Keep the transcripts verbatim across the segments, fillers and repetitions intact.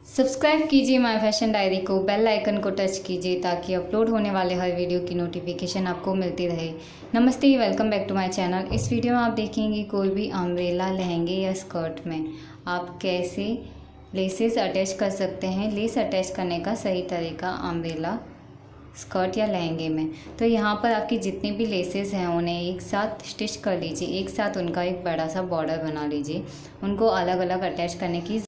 Subscribe कीजिए my fashion diary को, bell icon को टच कीजिए ताकि अपलोड होने वाले हर वीडियो की नोटिफिकेशन आपको मिलती रहे। नमस्ते, welcome back to my channel. इस वीडियो में आप देखेंगे कोई भी अम्ब्रेला लहंगे या स्कर्ट में आप कैसे लेसेस अटैच कर सकते हैं। लेस अटैच करने का सही तरीका अम्ब्रेला स्कर्ट या लहंगे में। तो यहाँ पर आपकी जितनी भी लेसेस हैं उन्हें एक साथ स्टिच कर लीजिए, एक साथ उनका एक बड़ा सा बॉर्डर बना लीजिए। उनको अलग अलग अटैच करने की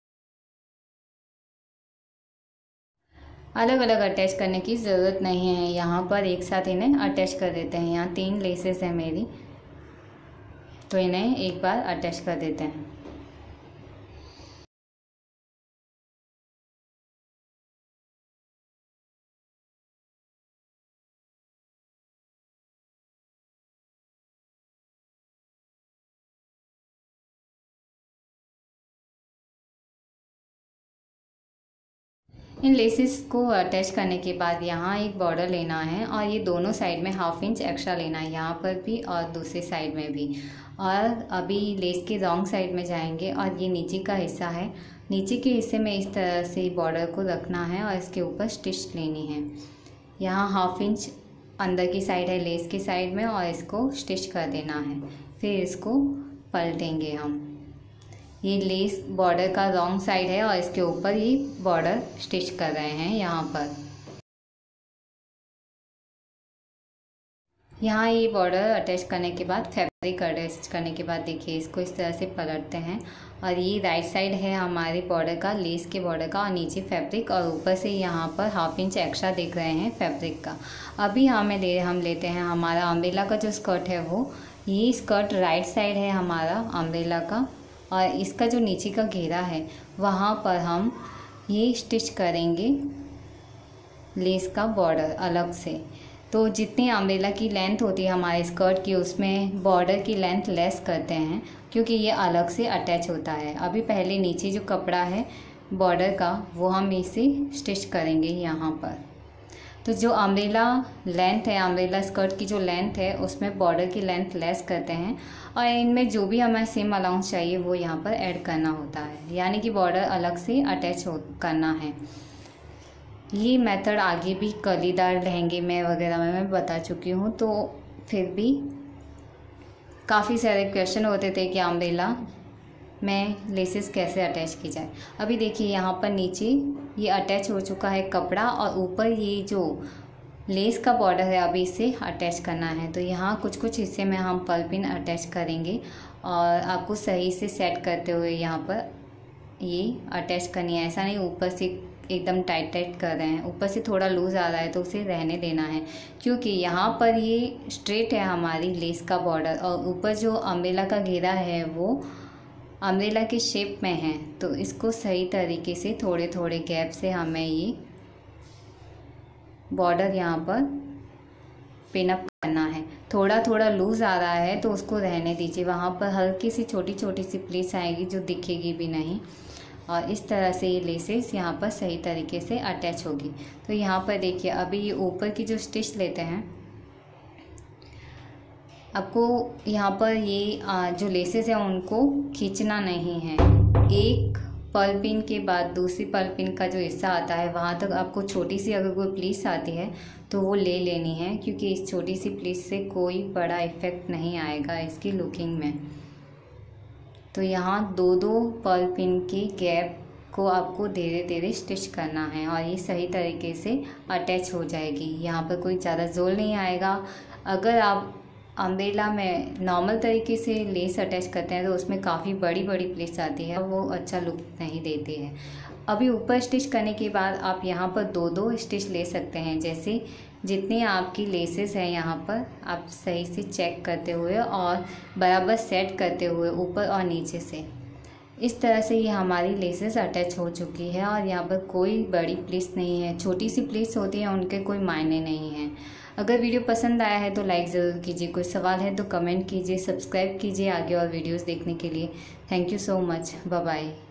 अलग अलग अटैच करने की ज़रूरत नहीं है। यहाँ पर एक साथ इन्हें अटैच कर देते हैं। यहाँ तीन लेसेस हैं मेरी, तो इन्हें एक बार अटैच कर देते हैं। इन लेसेस को अटैच करने के बाद यहाँ एक बॉर्डर लेना है और ये दोनों साइड में हाफ इंच एक्स्ट्रा लेना है, यहाँ पर भी और दूसरी साइड में भी। और अभी लेस के रॉन्ग साइड में जाएंगे और ये नीचे का हिस्सा है। नीचे के हिस्से में इस तरह से बॉर्डर को रखना है और इसके ऊपर स्टिच लेनी है। यहाँ हाफ इंच अंदर की साइड है लेस की साइड में और इसको स्टिच कर देना है। फिर इसको पलटेंगे हम। ये लेस बॉर्डर का रॉन्ग साइड है और इसके ऊपर ये बॉर्डर स्टिच कर रहे हैं। यहाँ पर यहाँ ये बॉर्डर अटैच करने के बाद फैब्रिक अटैच करने के बाद देखिए इसको इस तरह से पलटते हैं और ये राइट साइड है हमारे बॉर्डर का, लेस के बॉर्डर का, और नीचे फैब्रिक और ऊपर से यहाँ पर हाफ इंच एक्स्ट्रा दिख रहे हैं फैब्रिक का। अभी हमें ले हम लेते हैं हमारा अम्ब्रेला का जो स्कर्ट है वो, ये स्कर्ट राइट साइड है हमारा अम्ब्रेला का और इसका जो नीचे का घेरा है वहाँ पर हम ये स्टिच करेंगे लेस का बॉर्डर अलग से। तो जितनी अम्ब्रेला की लेंथ होती है हमारे स्कर्ट की उसमें बॉर्डर की लेंथ लेस करते हैं क्योंकि ये अलग से अटैच होता है। अभी पहले नीचे जो कपड़ा है बॉर्डर का वो हम इसे स्टिच करेंगे यहाँ पर। तो जो अम्ब्रेला लेंथ है, अम्ब्रेला स्कर्ट की जो लेंथ है उसमें बॉर्डर की लेंथ लेस करते हैं और इनमें जो भी हमें सेम अलाउंस चाहिए वो यहाँ पर ऐड करना होता है, यानी कि बॉर्डर अलग से अटैच हो करना है। ये मेथड आगे भी कलीदार लहंगे में वगैरह में मैं बता चुकी हूँ। तो फिर भी काफ़ी सारे क्वेश्चन होते थे कि अम्ब्रेला में लेसेस कैसे अटैच की जाए। अभी देखिए यहाँ पर नीचे ये अटैच हो चुका है कपड़ा और ऊपर ये जो लेस का बॉर्डर है अभी इसे अटैच करना है। तो यहाँ कुछ कुछ हिस्से में हम पर्ल पिन अटैच करेंगे और आपको सही से सेट करते हुए यहाँ पर ये अटैच करनी है। ऐसा नहीं ऊपर से एकदम टाइट टाइट कर रहे हैं, ऊपर से थोड़ा लूज़ आ रहा है तो उसे रहने देना है क्योंकि यहाँ पर ये स्ट्रेट है हमारी लेस का बॉर्डर और ऊपर जो अम्ब्रेला का घेरा है वो अम्ब्रेला के शेप में है। तो इसको सही तरीके से थोड़े थोड़े गैप से हमें ये बॉर्डर यहाँ पर पिन अप करना है। थोड़ा थोड़ा लूज़ आ रहा है तो उसको रहने दीजिए, वहाँ पर हल्की सी छोटी छोटी सी प्लेस आएगी जो दिखेगी भी नहीं और इस तरह से ये लेसेस यहाँ पर सही तरीके से अटैच होगी। तो यहाँ पर देखिए अभी ये ऊपर की जो स्टिच लेते हैं आपको यहाँ पर ये जो लेसेस हैं उनको खींचना नहीं है। एक पर्ल पिन के बाद दूसरी पर्ल पिन का जो हिस्सा आता है वहाँ तक आपको छोटी सी अगर कोई प्लीस आती है तो वो ले लेनी है क्योंकि इस छोटी सी प्लीस से कोई बड़ा इफ़ेक्ट नहीं आएगा इसकी लुकिंग में। तो यहाँ दो दो पर्ल पिन के गैप को आपको धीरे धीरे स्टिच करना है और ये सही तरीके से अटैच हो जाएगी। यहाँ पर कोई ज़्यादा जोर नहीं आएगा। अगर आप अम्ब्रेला में नॉर्मल तरीके से लेस अटैच करते हैं तो उसमें काफ़ी बड़ी बड़ी प्लेट्स आती है, वो अच्छा लुक नहीं देती है। अभी ऊपर स्टिच करने के बाद आप यहाँ पर दो दो स्टिच ले सकते हैं, जैसे जितनी आपकी लेसेस हैं यहाँ पर आप सही से चेक करते हुए और बराबर सेट करते हुए ऊपर और नीचे से। इस तरह से ये हमारी लेसेस अटैच हो चुकी है और यहाँ पर कोई बड़ी प्लेट्स नहीं है। छोटी सी प्लेट्स होती हैं उनके कोई मायने नहीं हैं। अगर वीडियो पसंद आया है तो लाइक ज़रूर कीजिए, कोई सवाल है तो कमेंट कीजिए, सब्सक्राइब कीजिए आगे और वीडियोस देखने के लिए। Thank you so much, bye bye.